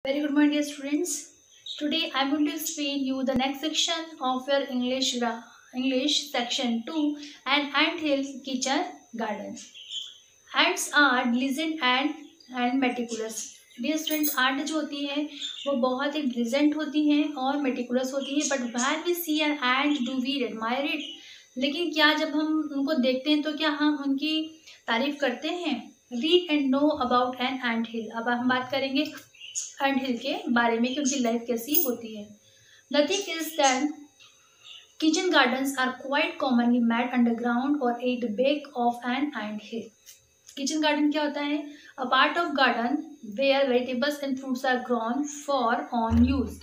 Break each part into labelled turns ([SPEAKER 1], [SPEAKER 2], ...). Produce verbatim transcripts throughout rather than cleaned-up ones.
[SPEAKER 1] Very good morning, dear students. Today I am going to explain you the next section of your English English section two, an ant hill kitchen garden. Ants are diligent and and meticulous. Dear students, ant जो होती है वो बहुत ही diligent होती हैं और meticulous होती है. But when we see an ant, do we admire it? लेकिन क्या जब हम उनको देखते हैं तो क्या हम उनकी तारीफ करते हैं? Read and know about an ant hill. अब हम बात करेंगे एंट हिल के बारे में कि उनकी लाइफ कैसी होती है. Nothing is than kitchen gardens are quite commonly made underground or at back of an ant hill. Kitchen garden क्या होता है? A part of garden where vegetables and fruits are grown for on use.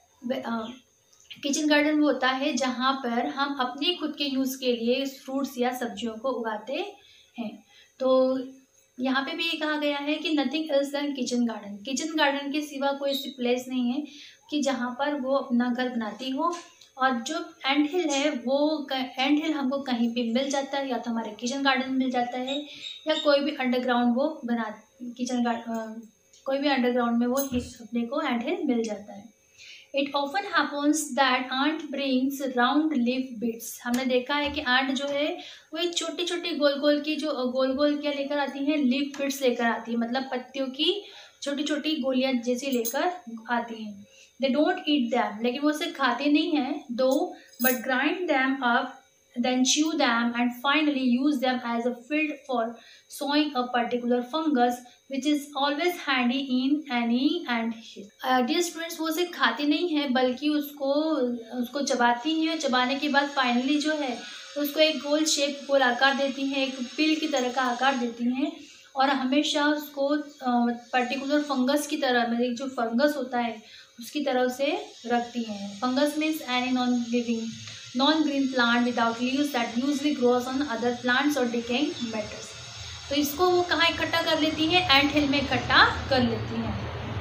[SPEAKER 1] Kitchen garden वो होता है जहाँ पर हम अपने खुद के यूज़ के लिए फ्रूट्स या सब्जियों को उगाते हैं. तो यहाँ पे भी ये कहा गया है कि nothing else than kitchen garden. Kitchen garden के सिवा कोई ऐसी प्लेस नहीं है कि जहाँ पर वो अपना घर बनाती हो. और जो एंट हिल है वो एंट हिल हमको कहीं भी मिल जाता है, या तो हमारे किचन गार्डन में मिल जाता है या कोई भी अंडरग्राउंड वो बना किचन गार्डन कोई भी अंडरग्राउंड में वो अपने को एंट हिल मिल जाता है. It often happens that ant brings round leaf bits. हमने देखा है कि आंट जो है वो एक छोटी छोटी गोल गोल की जो गोल गोल क्या लेकर आती हैं, लीफ बिट्स लेकर आती है, मतलब पत्तियों की छोटी छोटी गोलियां जैसी लेकर आती हैं. दे डोंट ईट दैम, लेकिन वो उसे खाते नहीं हैं though, but grind them up, then chew them and finally use them as a field for sowing a particular fungus which is always handy in any ant hill. uh, dear students, वो उसे खाती नहीं है बल्कि उसको उसको चबाती हैं. चबाने के बाद फाइनली जो है उसको एक गोल शेप गोल आकार देती हैं, एक पिल की तरह का आकार देती हैं और हमेशा उसको पर्टिकुलर फंगस की तरह, मतलब जो फंगस होता है उसकी तरह उसे रखती हैं. Fungus means any non living non-green plant without leaves that usually grows on other plants or decaying matters. तो इसको वो कहाँ इकट्ठा कर लेती हैं? एंट हिल में इकट्ठा कर लेती हैं.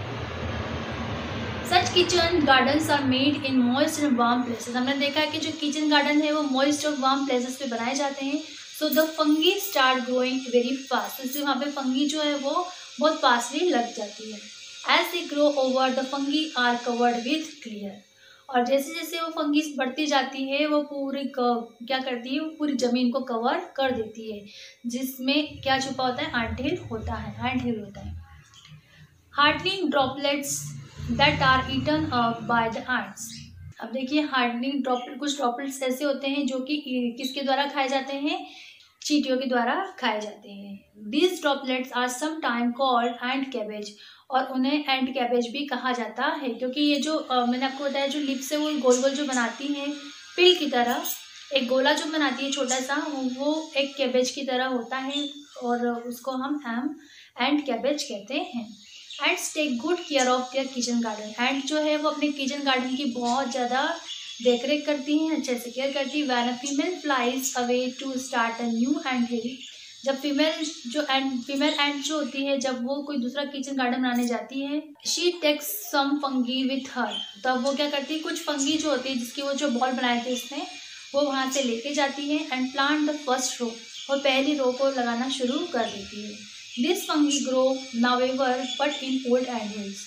[SPEAKER 1] Such kitchen gardens are made in moist and warm places. हमने देखा है कि जो किचन गार्डन है वो moist और warm places पे बनाए जाते हैं. So the fungi start growing very fast. इसलिए वहाँ पे फंगी जो है वो बहुत फास्टली लग जाती है. As they grow over, the fungi are covered with clear. और जैसे जैसे वो फंगी बढ़ती जाती है वो पूरी क्या करती है, वो पूरी ज़मीन को कवर कर देती है, जिसमें क्या छुपा होता है? एंट हिल होता है. एंट हिल होता है. Hardening droplets that are eaten up by the ants. अब देखिए, हार्डनिंग ड्रॉपलेट, कुछ ड्रॉपलेट्स ऐसे होते हैं जो कि किसके द्वारा खाए जाते हैं? चींटियों के द्वारा खाए जाते हैं. These droplets are some time called ant cabbage, और उन्हें एंट कैबेज भी कहा जाता है क्योंकि ये जो आ, मैंने आपको बताया जो लिप से वो गोल गोल जो बनाती हैं पिल की तरह, एक गोला जो बनाती है छोटा सा, वो एक कैबेज की तरह होता है और उसको हम एम एंट कैबेज कहते हैं. Ants take good care of their kitchen garden. Ant जो है वो अपने किचन गार्डन की बहुत ज़्यादा देख रेख करती हैं, अच्छे से केयर करती है. When a female flies away to start a new ant hill, जब फीमेल जो एंड फीमेल एंट जो होती है जब वो कोई दूसरा किचन गार्डन बनाने जाती है, she takes some fungi with her. तब वो क्या करती है? कुछ फंगी जो होती है जिसकी वो जो बॉल बनाए थे उसने, वो वहाँ से लेके जाती है and plant the first row, और पहली रो को लगाना शुरू कर देती है. This fungi grow nowhere but in old ant hills.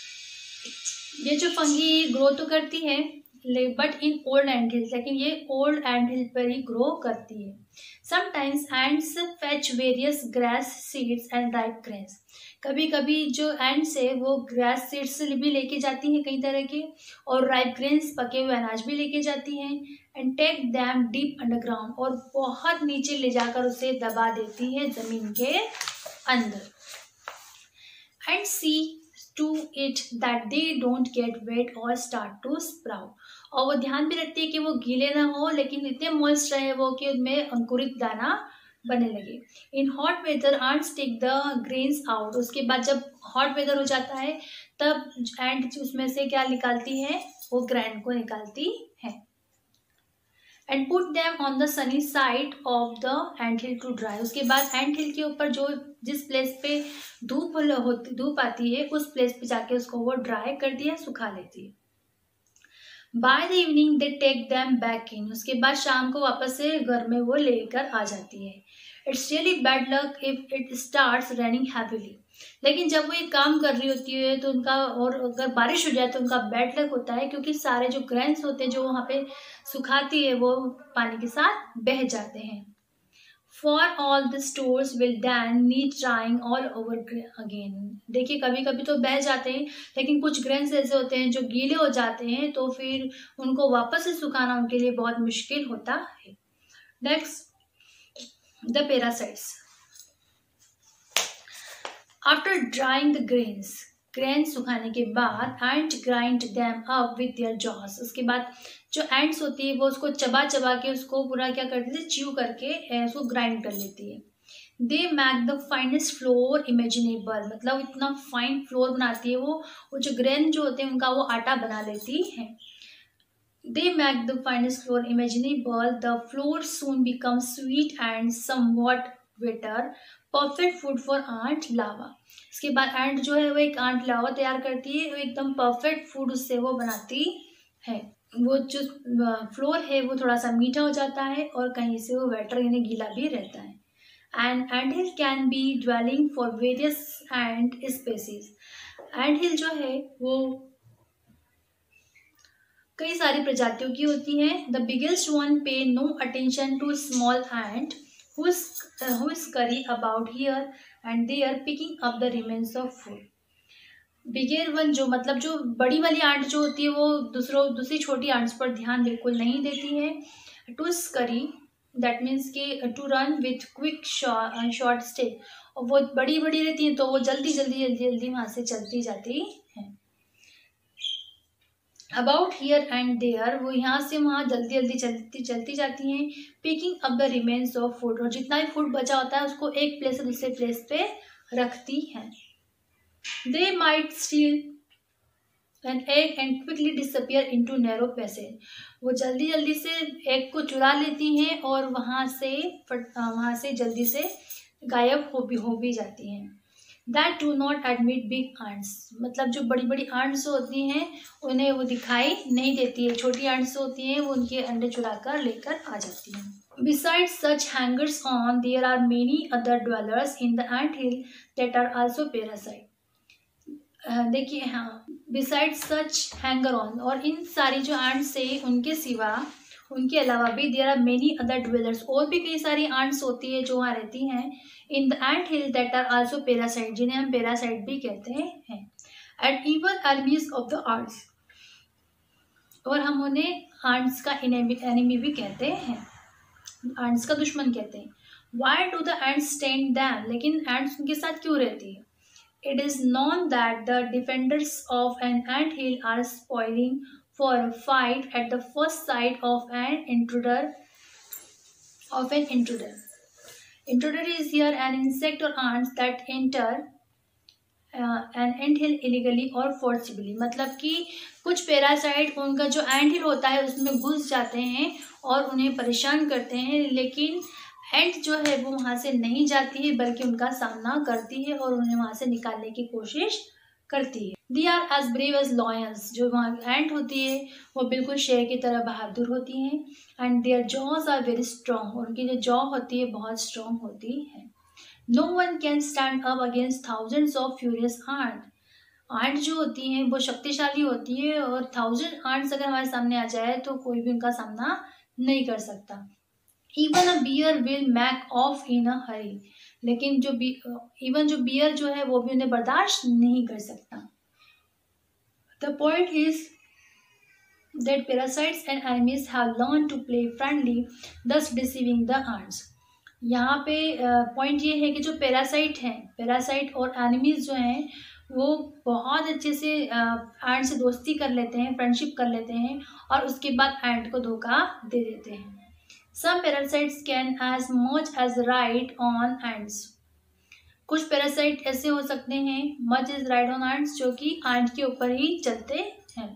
[SPEAKER 1] ये जो फंगी ग्रो तो करती है but in old ant hills, लेकिन ये ओल्ड एंट हिल पर ही ग्रो करती है. Sometimes ants fetch various grass seeds and ripe grains. कभी कभी जो एंड्स है वो ग्रास सीड्स भी लेके जाती हैं कई तरह के, और राइप ग्रेन्स पके हुए अनाज भी लेके जाती हैं. And take them deep underground, और बहुत नीचे ले जाकर उसे दबा देती है जमीन के अंदर. And see to it that they don't get wet or start to sprout, और वो ध्यान भी रखती है कि वो गीले ना हो लेकिन इतने मॉइस्ट रहे वो कि उनमें अंकुरित दाना बनने लगे. In hot weather ants take the grains out. उसके बाद जब हॉट वेदर हो जाता है तब एंड उसमें से क्या निकालती है? वो ग्रैंड को निकालती है. And put them on the sunny side of the ant hill to dry. उसके बाद एंट हिल के ऊपर जो जिस प्लेस पे धूप होती धूप आती है उस प्लेस पे जाके उसको वो ड्राई कर दिया, सुखा लेती है. By the evening they take them back in. उसके बाद शाम को वापस से घर में वो लेकर आ जाती है. It's really bad luck if it starts raining heavily. लेकिन जब वो ये काम कर रही होती है तो उनका, और अगर बारिश हो जाए तो उनका बैड लक होता है, क्योंकि सारे जो ग्रेन्स होते हैं जो वहाँ पे सुखाती है वो पानी के साथ बह जाते हैं। For all the stores will then need drying all over again। देखिए कभी कभी तो बह जाते हैं, लेकिन कुछ ग्रेन्स ऐसे होते हैं जो गीले हो जाते हैं, तो फिर उनको वापस से सुखाना उनके लिए बहुत मुश्किल होता है। Next, the parasites. After drying the grains, grain सुखाने के बाद ant grind them up with their jaws. उसके बाद जो एंट्स होती है वो उसको चबा चबा के उसको पूरा क्या करती है, च्यू करके उसको ग्राइंड कर लेती है। They make the finest flour imaginable, मतलब इतना फाइन फ्लोर बनाती है वो वो जो ग्रेन जो होते हैं उनका वो आटा बना लेती है। They make the finest flour imaginable, the flour soon become sweet and somewhat wetter, perfect food for ant larva. इसके बाद आंट जो है वो एक आंट लावा तैयार करती है, वो एकदम परफेक्ट फूड उससे वो बनाती है। वो जो फ्लोर है वो थोड़ा सा मीठा हो जाता है और कहीं से वो वेटर यानी गीला भी रहता है। And ant hill can be dwelling for various ant species. Ant hill जो है वो कई सारी प्रजातियों की होती है। The biggest one pay no attention to small ant who is uh, who is scurry about here and there picking up the remains of food। Bigger one जो मतलब जो बड़ी वाली आंट जो होती है वो दूसरों दूसरी छोटी आंट्स पर ध्यान बिल्कुल नहीं देती है। टू स्करी दैट मीन्स के to run with quick short step, और वो बड़ी बड़ी रहती है तो वो जल्दी जल्दी जल्दी जल्दी वहां से चलती जाती है। अबाउट हियर एंड देयर, वो यहाँ से वहाँ जल्दी जल्दी चलती चलती जाती हैं। Picking up the remains of food, और जितना भी फूड बचा होता है उसको एक प्लेस से दूसरे प्लेस पे रखती हैं। They might steal an egg and quickly disappear into narrow passage, वो जल्दी जल्दी से एग को चुरा लेती हैं और वहाँ से वहाँ से जल्दी से गायब हो भी हो भी जाती हैं। That do not admit big ants, मतलब जो बड़ी बड़ी आंट्स होती हैं उन्हें वो दिखाई नहीं देती है, छोटी आंट्स होती हैं वो उनके अंडे चुरा कर लेकर आ जाती हैं। Besides such hangers on there are many other dwellers in the ant hill that are also parasite. देखिए हाँ, बिसाइड्स सच हैंगर ऑन, और इन सारी जो आंट्स है उनके सिवा उनके अलावा भी there are many other dwellers, और भी कई सारी आंट्स होती है जो वहाँ रहती हैं in the ant hill that are also parasite, जिन्हें हम पैरासाइट भी कहते हैं। And even enemies of the ants, और हम उन्हें आंट्स का एनिमी भी कहते हैं, आंट्स का दुश्मन कहते हैं। Why do the ants stand them, लेकिन एंट्स उनके साथ क्यों रहती है? It is known that the defenders of an ant hill are spoiling for a fight at the first sight of an intruder of an intruder intruder is here an insect or ants that enter uh, an ant hill illegally or forcibly, मतलब कि कुछ parasite उनका जो एंट hill होता है उसमें घुस जाते हैं और उन्हें परेशान करते हैं, लेकिन एंट जो है वो वहां से नहीं जाती है बल्कि उनका सामना करती है और उन्हें वहां से निकालने की कोशिश करती है। They are as brave as lions, जो वहाँ एंट होती है वो बिल्कुल शेर की तरह बहादुर होती हैं। And their jaws are very strong, उनकी जो जॉ होती है बहुत स्ट्रॉन्ग होती है। No one can stand up against thousands of furious ant, ant जो होती हैं वो शक्तिशाली होती है और थाउजेंड आंट्स अगर हमारे सामने आ जाए तो कोई भी उनका सामना नहीं कर सकता। Even a bear will make off in a hurry, लेकिन जो इवन जो बियर जो है वो भी उन्हें बर्दाश्त नहीं कर सकता। The point is that parasites and enemies have learn to play friendly thus deceiving the ants. यहाँ पे पॉइंट uh, ये है कि जो पैरासाइट हैं, पैरासाइट और एनिमीज जो हैं वो बहुत अच्छे से एंट uh, से दोस्ती कर लेते हैं, फ्रेंडशिप कर लेते हैं और उसके बाद एंट को धोखा दे देते हैं। Some parasites can as much as ride on ants, कुछ पैरासाइट ऐसे हो सकते हैं much as ride on ants जो कि ant के ऊपर ही चलते हैं।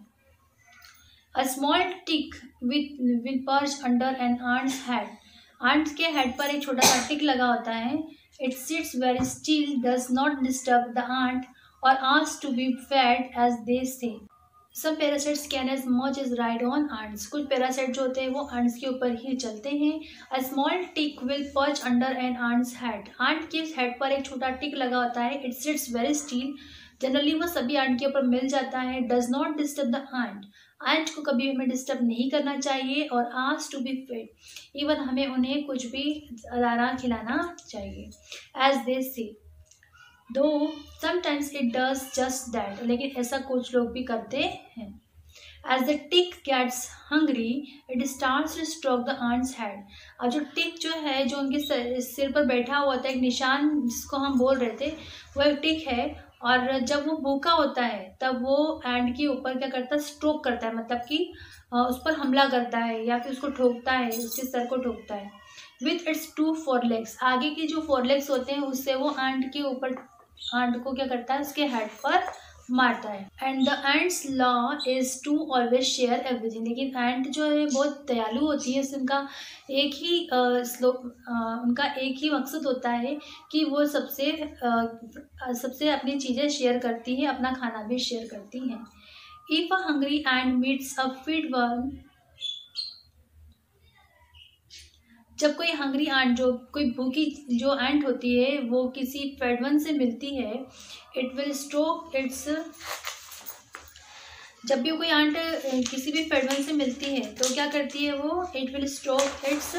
[SPEAKER 1] A small tick with will perch under an ant's head, ant के हेड पर एक छोटा सा टिक लगा होता है। It sits very still, does not disturb the ant or asks to be fed as they say, सब parasites can as much as ride on ants। कुछ पैरासाइट जो होते हैं वो ants के ऊपर ही चलते हैं। A small tick will perch under an ants head. Ant के हेड पर एक छोटा टिक लगा होता है। It sits very still. Generally वो सभी आंट के ऊपर मिल जाता है। Does not disturb the ant. Ant को कभी हमें डिस्टर्ब नहीं करना चाहिए। और ask to be fed. Even हमें उन्हें कुछ भी दाना खिलाना चाहिए। As they see though sometimes it does just that. लेकिन ऐसा कुछ लोग भी करते हैं। As the tick gets hungry it starts to stroke the ants head. अब जो टिक जो है जो उनके सिर पर बैठा हुआ था, एक निशान जिसको हम बोल रहे थे, वो एक टिक है। और जब वो भूखा होता है तब वो एंड के ऊपर क्या करता है, स्ट्रोक करता है, मतलब कि उस पर हमला करता है या फिर उसको ठोकता है, उसके सर को ठोकता है। With its two fore legs. आगे के जो फोर लेग्स होते हैं उससे वो एंड के ऊपर आंट को क्या करता है, उसके हेड पर मारता है। And the ants law is to always share everything. लेकिन एंट जो है बहुत दयालु होती है। उनका एक ही स्लो उनका एक ही मकसद होता है कि वो सबसे uh, सबसे अपनी चीज़ें शेयर करती है, अपना खाना भी शेयर करती हैं। If a hungry ant meets a fed one. जब कोई हंग्री आंट, जो कोई भूखी जो एंट होती है, वो किसी फेड वन से मिलती है, इट विल स्ट्रोक इट्स। जब भी कोई आंट किसी भी फेड वन से मिलती है तो क्या करती है वो, it will stroke its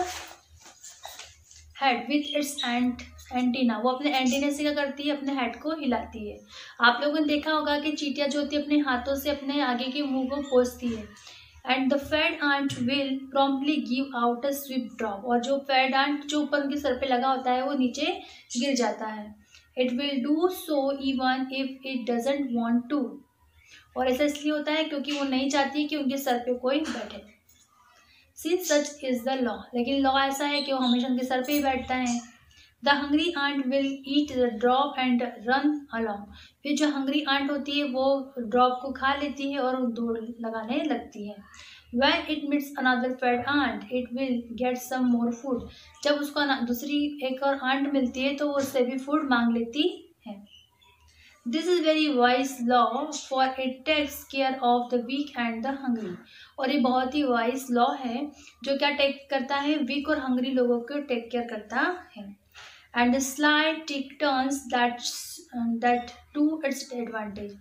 [SPEAKER 1] head with its ant antenna. वो अपने एंटीना से क्या करती है, अपने हेड को हिलाती है। आप लोगों ने देखा होगा कि चींटियां जो होती है अपने हाथों से अपने आगे के मुंह को पोंछती है। And the fed ant will promptly give out a sweet drop. और जो फेड आंट जो ऊपर उनके सर पे लगा होता है वो नीचे गिर जाता है। It will do so even if it doesn't want to. और ऐसा इसलिए होता है क्योंकि वो नहीं चाहती कि उनके सर पे कोई बैठे। Since such is the law. लेकिन लॉ ऐसा है कि वो हमेशा उनके सर पे ही बैठता है। The hungry ant will eat the drop and run along. फिर जो हंग्री आंट होती है वो ड्रॉप को खा लेती है और दौड़ लगाने लगती है। When it meets another fed ant, it will get some more food। जब उसको दूसरी एक और आंट मिलती है तो वो उससे भी फूड मांग लेती है। This is very wise law for it takes care of the weak and the hungry। और ये बहुत ही वाइज लॉ है जो क्या टेक करता है, वीक और हंग्री लोगों को टेक केयर करता है। And the sly tick turns that that to its advantage।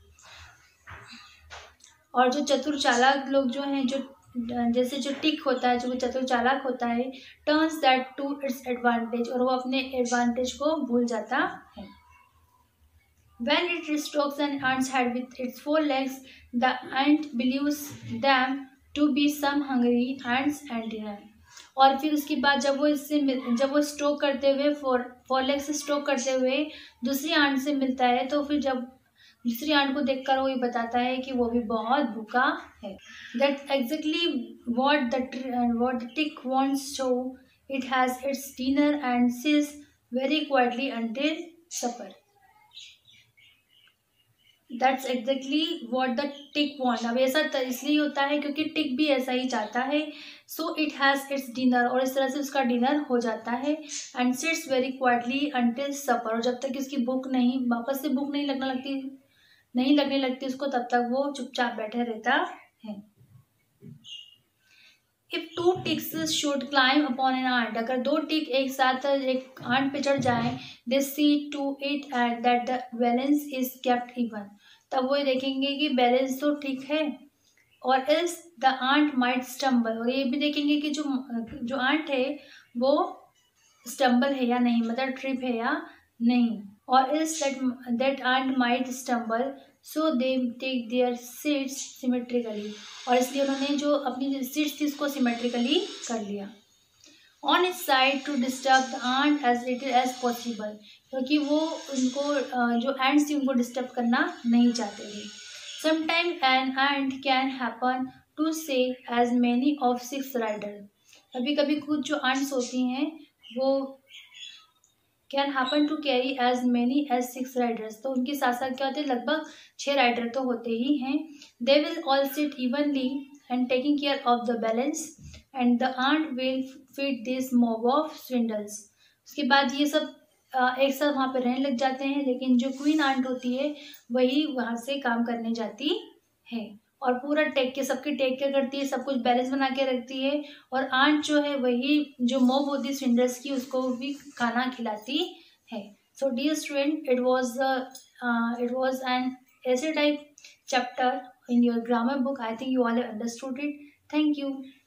[SPEAKER 1] और जो चतुर चालाक लोग जो हैं, जो जैसे जो टिक होता है, जो वो चतुर चालाक होता है, turns that to its advantage. और वो अपने एडवांटेज को भूल जाता है। When it strokes an ant's head with its four legs, the ant believes them to be some hungry ants antenna। और फिर उसके बाद जब वो इससे जब वो स्ट्रोक करते हुए फोर फोर लेग से स्ट्रोक करते हुए दूसरी आंट से मिलता है, तो फिर जब दूसरी आंट को देखकर वो ये बताता है कि वो भी बहुत भूखा है। That exactly what the what the tick wants. So it has its dinner and sits very quietly until supper. That's exactly what the tick want. अब ऐसा इसलिए होता है क्योंकि टिक भी ऐसा ही चाहता है। So it has its dinner. और इस तरह से उसका डिनर हो जाता है। And sits very quietly until supper. और जब तक उसकी भूख नहीं वापस से भूख नहीं लगने लगती नहीं लगने लगती उसको, तब तक वो चुपचाप बैठे रहता है। If two ticks should climb upon an ant. अगर दो टिक एक साथ एक आंट पे चढ़ जाए, they see to it at that the balance is kept even. तब वो देखेंगे कि बैलेंस तो ठीक है। और इस द आंट माइट स्टम्बल। और ये भी देखेंगे कि जो जो आंट है वो स्टम्बल है या नहीं, मतलब ट्रिप है या नहीं। Or else that that ant might stumble so they take their seats symmetrically. और इसलिए उन्होंने जो अपनी सीट्स थी उसको सिमेट्रिकली कर लिया। On each side to disturb the ant as little as possible. क्योंकि वो उनको जो एंट्स थी उनको डिस्टर्ब करना नहीं चाहते थे। Sometime an ant can happen to say as many of six rider. कभी कभी खुद जो आंट्स होती हैं वो can happen to carry as many as six riders. तो उनके साथ साथ क्या होते हैं, लगभग छः राइडर तो होते ही हैं। They will all sit evenly and taking care of the balance and the ant will feed this mob of swindles. उसके बाद ये सब एक साथ वहाँ पे रहने लग जाते हैं। लेकिन जो क्वीन आंट होती है वही वहाँ से काम करने जाती है। और पूरा टेक के सबकी टेक केयर करती है, सब कुछ बैलेंस बना के रखती है। और आंट जो है वही जो मॉम होती है स्विंडल्स की, उसको भी खाना खिलाती है। So dear student, it was the it was an essay type chapter in your grammar book. I think you all have understood it. Thank you.